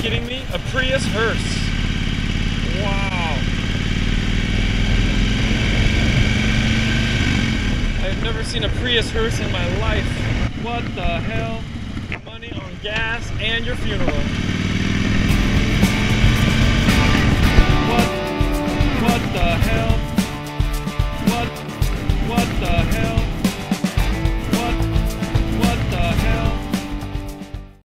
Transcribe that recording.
kidding me? A Prius Hearse. Wow. I've never seen a Prius Hearse in my life. What the hell? Money on gas and your funeral.